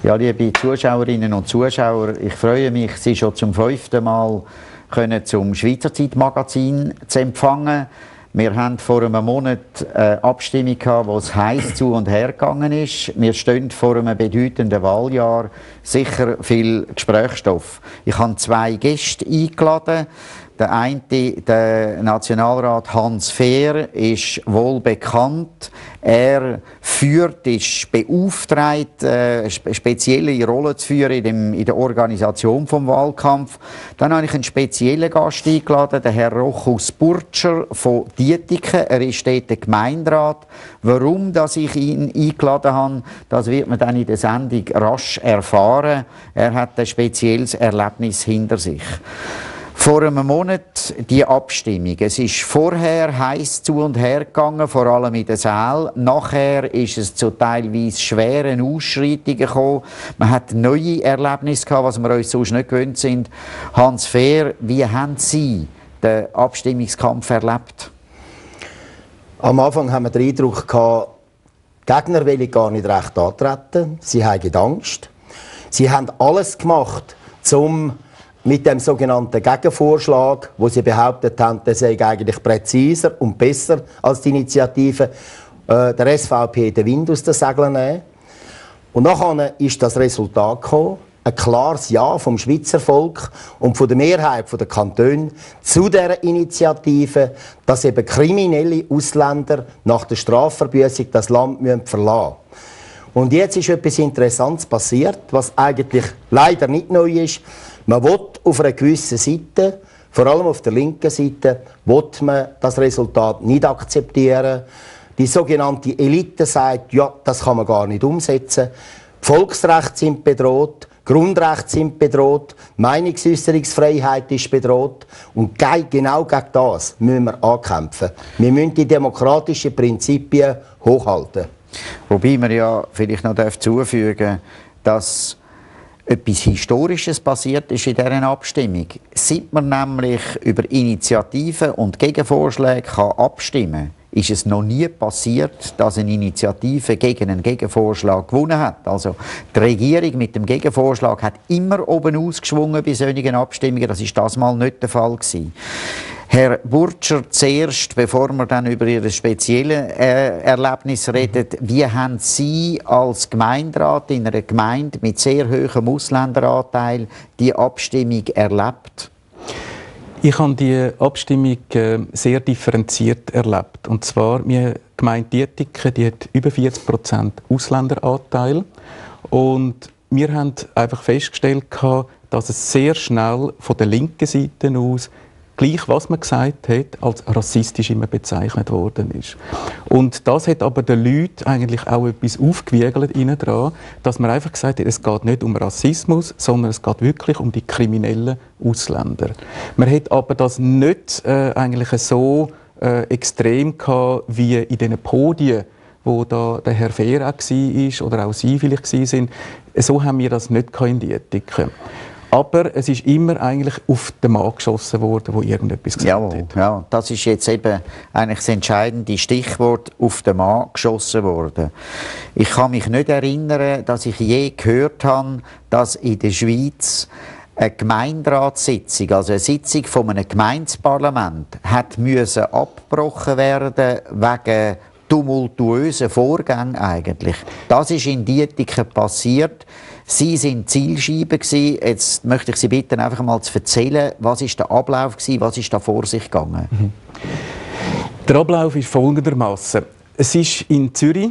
Ja, liebe Zuschauerinnen und Zuschauer, ich freue mich, Sie schon zum 5. Mal zum Schweizer Zeitmagazin zu empfangen. Wir hatten vor einem Monat eine Abstimmung, wo es heiß zu und her gegangen ist. Wir stehen vor einem bedeutenden Wahljahr, sicher viel Gesprächsstoff. Ich habe 2 Gäste eingeladen. Der eine, der Nationalrat Hans Fehr, ist wohl bekannt. Er ist beauftragt, eine spezielle Rolle zu führen in der Organisation des Wahlkampf. Dann habe ich einen speziellen Gast eingeladen, den Herrn Rochus Burtscher von Dietiken. Er ist dort der Gemeinderat. Warum dass ich ihn eingeladen habe, das wird man dann in der Sendung rasch erfahren. Er hat ein spezielles Erlebnis hinter sich. Vor einem Monat die Abstimmung. Es ist vorher heiß zu und her gegangen, vor allem in den Sälen. Nachher ist es zu teilweise schweren Ausschreitungen gekommen. Man hat neue Erlebnisse gehabt, was wir uns sonst nicht gewöhnt sind. Hans Fehr, wie haben Sie den Abstimmungskampf erlebt? Am Anfang haben wir den Eindruck gehabt, die Gegner wollen gar nicht recht antreten. Sie haben Angst. Sie haben alles gemacht, um mit dem sogenannten Gegenvorschlag, wo sie behauptet haben, der sei eigentlich präziser und besser als die Initiative, der SVP den Wind aus den Segeln nehmen. Und nachher ist das Resultat gekommen, ein klares Ja vom Schweizer Volk und von der Mehrheit der Kantone zu dieser Initiative, dass eben kriminelle Ausländer nach der Strafverbüßung das Land verlassen müssen. Und jetzt ist etwas Interessantes passiert, was eigentlich leider nicht neu ist. Man will auf einer gewissen Seite, vor allem auf der linken Seite, will man das Resultat nicht akzeptieren. Die sogenannte Elite sagt, ja, das kann man gar nicht umsetzen. Die Volksrechte sind bedroht, Grundrechte sind bedroht, Meinungsäußerungsfreiheit ist bedroht. Und genau gegen das müssen wir ankämpfen. Wir müssen die demokratischen Prinzipien hochhalten. Wobei man ja vielleicht noch zufügen darf, dass etwas Historisches passiert ist in dieser Abstimmung. Seit man nämlich über Initiativen und Gegenvorschläge abstimmen kann, ist es noch nie passiert, dass eine Initiative gegen einen Gegenvorschlag gewonnen hat. Also die Regierung mit dem Gegenvorschlag hat immer oben ausgeschwungen bei solchen Abstimmungen. Das ist das mal nicht der Fall gewesen. Herr Burtscher, zuerst, bevor wir dann über Ihr spezielles Erlebnis reden, wie haben Sie als Gemeinderat in einer Gemeinde mit sehr hohem Ausländeranteil die Abstimmung erlebt? Ich habe die Abstimmung sehr differenziert erlebt. Und zwar, die Gemeinde Dietiken, die hat über 40% Ausländeranteil. Und wir haben einfach festgestellt, dass es sehr schnell von der linken Seite aus gleich was man gesagt hat, als rassistisch immer bezeichnet worden ist. Und das hat aber den Leuten eigentlich auch etwas aufgewiegelt innen dran, dass man einfach gesagt hat, es geht nicht um Rassismus, sondern es geht wirklich um die kriminellen Ausländer. Man hat aber das nicht eigentlich so extrem gehabt, wie in diesen Podien, wo da der Herr Fehr auch war oder auch Sie vielleicht waren. So haben wir das nicht in Dietiken. Aber es ist immer eigentlich auf den Mann geschossen worden, der irgendetwas gesagt hat. Ja, das ist jetzt eben eigentlich das entscheidende Stichwort, auf den Mann geschossen worden. Ich kann mich nicht erinnern, dass ich je gehört habe, dass in der Schweiz eine Gemeinderatssitzung, also eine Sitzung von einem Gemeindeparlament, hat müssen abgebrochen werden wegen tumultuösen Vorgängen eigentlich. Das ist in Dietiken passiert. Sie waren Zielscheibe gewesen. Jetzt möchte ich Sie bitten, einfach mal zu erzählen, was ist der Ablauf gewesen, was ist da vor sich gegangen? Der Ablauf ist folgendermaßen: Es ist in Zürich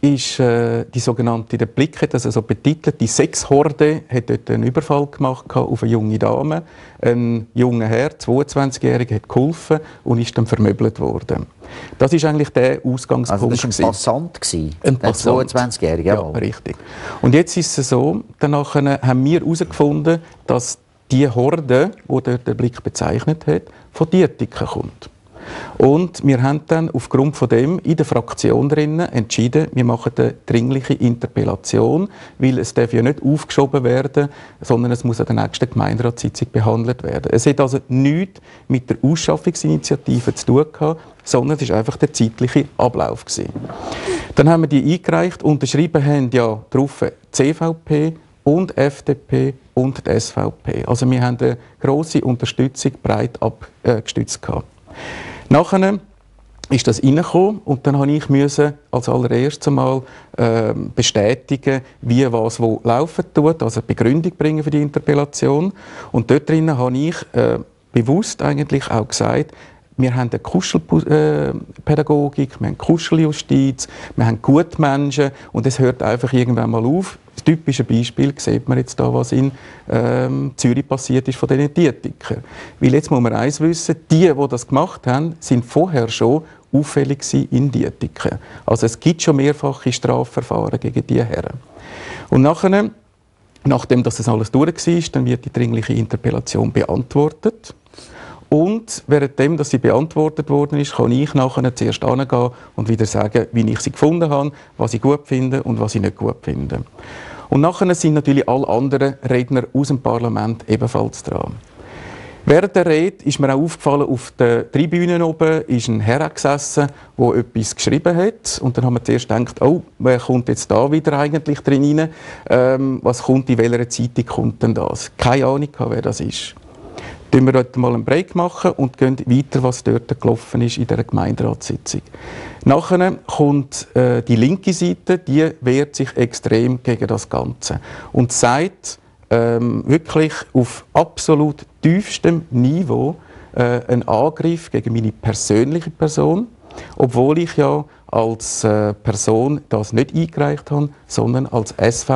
die sogenannte, der Blick hat das also betitelt, die Sexhorde hat dort einen Überfall gemacht auf eine junge Dame. Ein junger Herr, 22-Jähriger, hat geholfen und ist dann vermöbelt worden. Das ist eigentlich der Ausgangspunkt. Also das war ein Passant? Ein 22-Jähriger, ja, richtig. Und jetzt ist es so, danach haben wir herausgefunden, dass die Horde, die dort der Blick bezeichnet hat, von Dietiken kommt. Und wir haben dann aufgrund von dem in der Fraktion drinnen entschieden, wir machen eine dringliche Interpellation, weil es darf ja nicht aufgeschoben werden, sondern es muss an der nächsten Gemeinderatssitzung behandelt werden. Es hat also nichts mit der Ausschaffungsinitiative zu tun gehabt, sondern es war einfach der zeitliche Ablauf gewesen. Dann haben wir die eingereicht, unterschrieben haben ja drauf CVP, und FDP und die SVP. Also wir haben eine grosse Unterstützung breit abgestützt gehabt. Nachher ist das reingekommen und dann musste ich als allererstes einmal bestätigen, wie was wo laufen tut, also eine Begründung bringen für die Interpellation. Und dort drinnen habe ich bewusst eigentlich auch gesagt, wir haben eine Kuschelpädagogik, wir haben Kuscheljustiz, wir haben Gutmenschen und es hört einfach irgendwann mal auf. Das typische Beispiel sieht man jetzt da, was in Zürich passiert ist von diesen Dietiker. Weil jetzt muss man eins wissen, die das gemacht haben, sind vorher schon auffällig in Dietiken. Also es gibt schon mehrfache Strafverfahren gegen die Herren. Und nachdem das alles durch war, dann wird die dringliche Interpellation beantwortet. Und währenddem, dass sie beantwortet worden ist, kann ich nachher zuerst hingehen und wieder sagen, wie ich sie gefunden habe, was ich gut finde und was ich nicht gut finde. Und nachher sind natürlich alle anderen Redner aus dem Parlament ebenfalls dran. Während der Rede ist mir auch aufgefallen, auf der Tribüne oben ist ein Herr gesessen, der etwas geschrieben hat. Und dann haben wir zuerst gedacht, oh, wer kommt jetzt da wieder eigentlich drin rein? Was kommt, in welcher Zeitung kommt denn das? Keine Ahnung, wer das ist. Dann wir heute mal einen Break machen und gehen weiter, was dort gelaufen ist in dieser Gemeinderatssitzung. Nachher kommt die linke Seite, die wehrt sich extrem gegen das Ganze und sagt wirklich auf absolut tiefstem Niveau einen Angriff gegen meine persönliche Person, obwohl ich ja als Person das nicht eingereicht habe, sondern als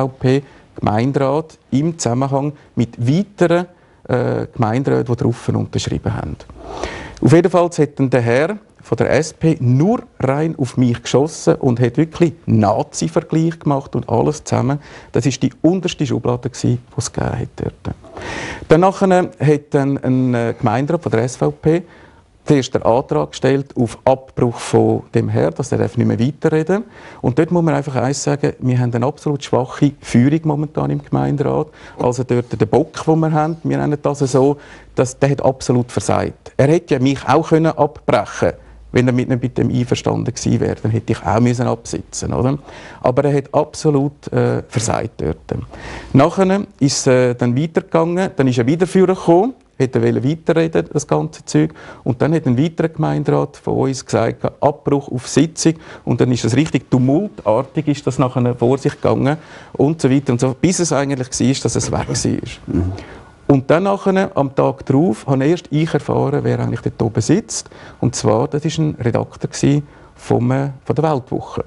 SVP-Gemeinderat im Zusammenhang mit weiteren Gemeinderäte, die darauf unterschrieben haben. Auf jeden Fall hat dann der Herr von der SP nur rein auf mich geschossen und hat wirklich Nazi-Vergleich gemacht und alles zusammen. Das war die unterste Schublade, die es gegeben hat dort. Danach hat dann ein Gemeinderat von der SVP zuerst den Antrag gestellt auf Abbruch von dem Herrn, dass er nicht mehr weiterreden darf. Und dort muss man einfach eins sagen, wir haben eine absolut schwache Führung momentan im Gemeinderat. Also dort den Bock, den wir haben, wir nennen das so, der hat absolut versagt. Er hätte ja mich auch abbrechen können, wenn er nicht mit dem einverstanden gewesen wäre. Dann hätte ich auch absitzen müssen, oder? Aber er hat absolut versagt dort. Nachher ist es dann weitergegangen, dann ist er wieder vorgekommen, hätte weiterreden, das ganze Zeug. Und dann hat ein weiterer Gemeinderat von uns gesagt, Abbruch auf Sitzung. Und dann ist es richtig tumultartig, ist das nachher vor sich gegangen und so weiter und so, bis es eigentlich war, dass es weg war. Mhm. Und dann nachher, am Tag darauf, habe erst ich erfahren, wer eigentlich dort oben sitzt. Und zwar, das war ein Redakteur von der Weltwoche.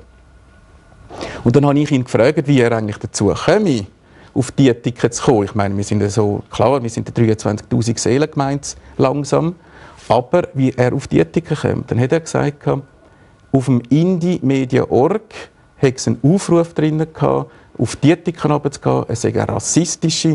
Und dann habe ich ihn gefragt, wie er eigentlich dazu käme, auf die Tickets zu kommen. Ich meine, wir sind ja so, klar, wir sind 23'000 Seelengemeinde langsam, aber wie er auf die Tickets kommt, dann hat er gesagt, auf dem Indie-Media.org hat es einen Aufruf drin gehabt, auf die Tickets runterzugehen, es sei eine rassistische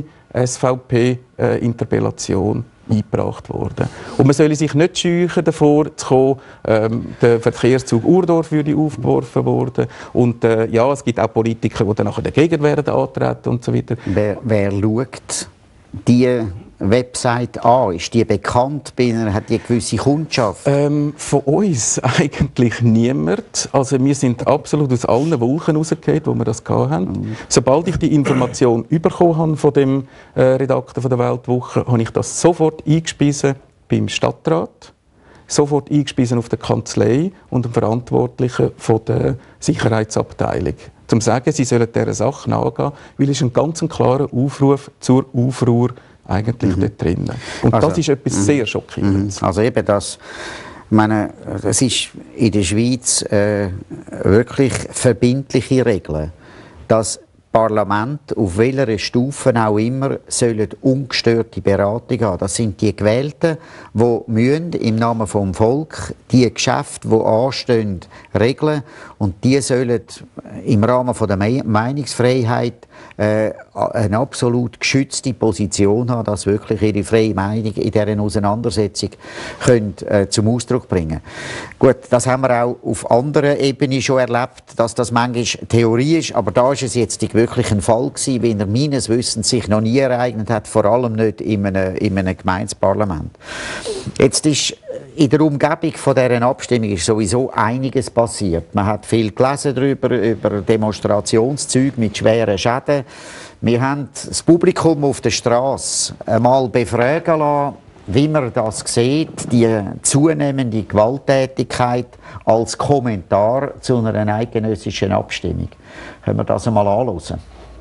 SVP-Interpellation eingebracht worden. Und man solle sich nicht scheuchen, davor zu kommen. Der Verkehrszug Urdorf würde aufgeworfen worden. Und ja, es gibt auch Politiker, die dann nachher dagegen werden antreten und so weiter. Wer schaut die Website an? Ist die bekannt? Hat die eine gewisse Kundschaft? Von uns eigentlich niemand. Also wir sind absolut aus allen Wolken rausgefallen, wo wir das hatten. Mhm. Sobald ich die Information bekommen habe von dem Redakteur von der Weltwoche, habe ich das sofort eingespiesen beim Stadtrat, sofort eingespiesen auf der Kanzlei und dem Verantwortlichen von der Sicherheitsabteilung. Um zu sagen, sie sollen dieser Sache nachgehen, weil es ein ganz klarer Aufruf zur Aufruhr eigentlich dort drin. Und also, das ist etwas sehr Schockierendes. Also eben das, ich meine, es ist in der Schweiz wirklich verbindliche Regeln, dass Parlament, auf welcher Stufe auch immer, sollen ungestörte Beratung haben. Das sind die Gewählten, die müssen im Namen vom Volk die Geschäfte, die anstehen, regeln. Und die sollen im Rahmen von der Meinungsfreiheit eine absolut geschützte Position haben, dass wirklich ihre freie Meinung in dieser Auseinandersetzung können, zum Ausdruck bringen. Gut, das haben wir auch auf anderen Ebenen schon erlebt, dass das manchmal Theorie ist, aber da ist es jetzt wirklich ein Fall gewesen, wie er meines Wissens sich noch nie ereignet hat, vor allem nicht in einem Gemeindeparlament. Jetzt ist in der Umgebung von dieser Abstimmung ist sowieso einiges passiert. Man hat viel gelesen darüber, über Demonstrationszüge mit schweren Schäden. Wir haben das Publikum auf der Straße einmal befragen lassen, wie man das sieht, die zunehmende Gewalttätigkeit als Kommentar zu einer eidgenössischen Abstimmung. Können wir das einmal anschauen?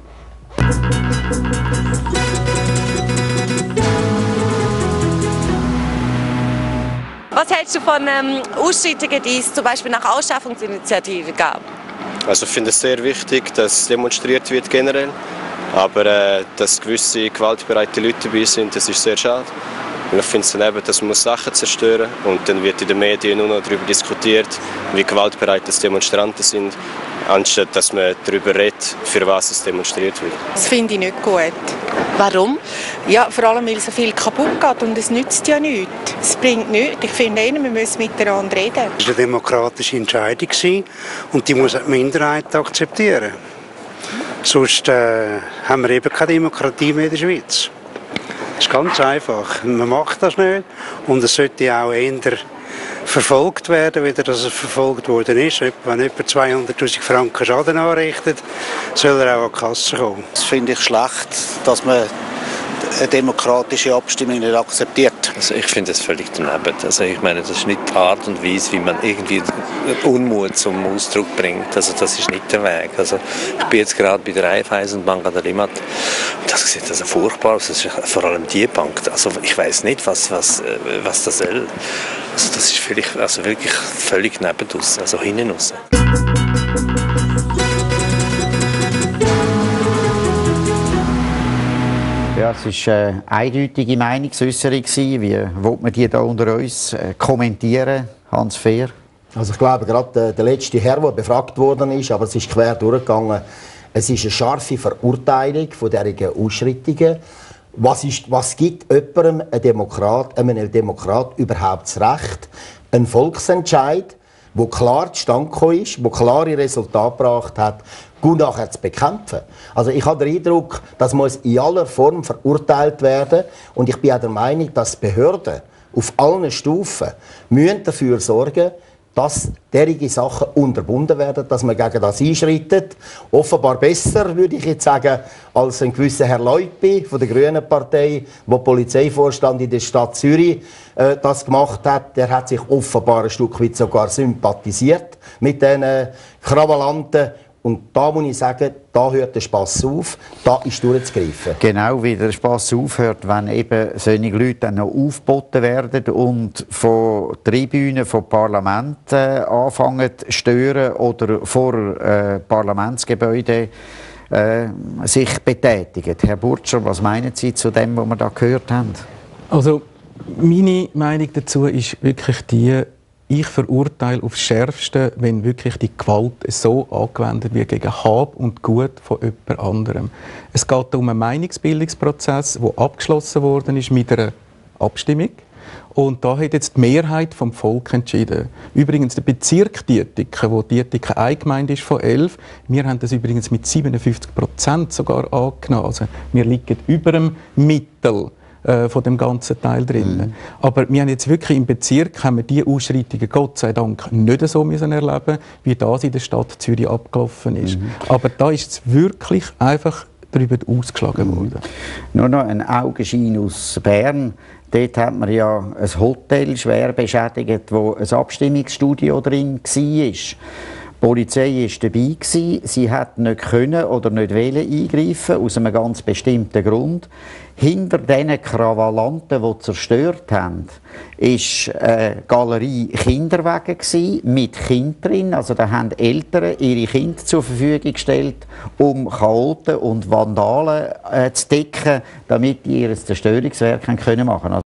Was hältst du von Ausschreitungen, die es zum Beispiel nach Ausschaffungsinitiative gab? Also ich finde es sehr wichtig, dass demonstriert wird generell, aber dass gewisse gewaltbereite Leute dabei sind, das ist sehr schade. Und ich finde es dann eben, dass man Sachen zerstören muss und dann wird in den Medien nur noch darüber diskutiert, wie gewaltbereit das Demonstranten sind, anstatt dass man darüber redet, für was es demonstriert wird. Das finde ich nicht gut. Warum? Ja, vor allem, weil so viel kaputt geht und es nützt ja nichts. Es bringt nichts. Ich finde, wir müssen miteinander reden. Das war eine demokratische Entscheidung und die muss die Minderheit akzeptieren. Sonst haben wir eben keine Demokratie mehr in der Schweiz. Das ist ganz einfach. Man macht das nicht und es sollte auch eher verfolgt werden, wie das verfolgt worden ist. Wenn jemand 200'000 Franken Schaden anrichtet, soll er auch an die Kasse kommen. Das finde ich schlecht, dass man eine demokratische Abstimmung nicht akzeptiert. Also ich finde das völlig daneben. Also ich meine, das ist nicht die Art und Weise, wie man irgendwie Unmut zum Ausdruck bringt. Also das ist nicht der Weg. Also ich bin jetzt gerade bei der Raiffeisenbank an der Limmat. Das sieht also furchtbar aus. Das ist vor allem die Bank. Also ich weiß nicht, was das soll. Also das ist wirklich völlig nebendus, also hinten raus. Ja, es war eine eindeutige Meinungsäusserung. Wie will man die da unter uns kommentieren, Hans Fehr? Also ich glaube, gerade der letzte Herr, der befragt worden ist, aber es ist quer durchgegangen, es ist eine scharfe Verurteilung von solchen Ausschreitungen. Was gibt jemandem, einem Demokrat überhaupt das Recht, einen Volksentscheid, der klar zustande gekommen ist, der klare Resultate gebracht hat, gut nachher zu bekämpfen? Also ich habe den Eindruck, das muss in aller Form verurteilt werden und ich bin auch der Meinung, dass Behörden auf allen Stufen dafür sorgen müssen, dass derige Sachen unterbunden werden, dass man gegen das einschreitet. Offenbar besser, würde ich jetzt sagen, als ein gewisser Herr Leupi von der Grünen Partei, der Polizeivorstand in der Stadt Zürich das gemacht hat. Der hat sich offenbar ein Stück weit sogar sympathisiert mit diesen Krawallanten. Und da muss ich sagen, da hört der Spass auf, da ist durchzugreifen. Genau wie der Spass aufhört, wenn eben solche Leute dann noch aufgeboten werden und von Tribünen, von Parlamenten anfangen zu stören oder vor Parlamentsgebäuden sich betätigen. Herr Burtscher, was meinen Sie zu dem, was wir da gehört haben? Also, meine Meinung dazu ist wirklich die, ich verurteile aufs Schärfste, wenn wirklich die Gewalt so angewendet wird gegen Hab und Gut von jemand anderem. Es geht um einen Meinungsbildungsprozess, der abgeschlossen worden ist mit einer Abstimmung. Und da hat jetzt die Mehrheit vom Volk entschieden. Übrigens der Bezirk Dietiken, wo Dietiken eine Gemeinde ist von 11, wir haben das übrigens mit 57% sogar angenommen. Also wir liegen über dem Mittel von dem ganzen Teil drin. Aber wir haben jetzt wirklich im Bezirk haben wir die Ausschreitungen Gott sei Dank nicht so müssen erleben, wie das in der Stadt Zürich abgelaufen ist. Aber da ist es wirklich einfach darüber ausgeschlagen worden. Nur noch ein Augenschein aus Bern. Dort hat man ja ein Hotel schwer beschädigt, wo ein Abstimmungsstudio drin war. Die Polizei war dabei, sie hat nicht können oder nicht wollen eingreifen, aus einem ganz bestimmten Grund. Hinter diesen Krawallanten, die zerstört haben, war eine Galerie Kinderwagen mit Kindern drin. Also da haben Eltern ihre Kinder zur Verfügung gestellt, um Chaoten und Vandalen zu decken, damit die ihr Zerstörungswerk machen können.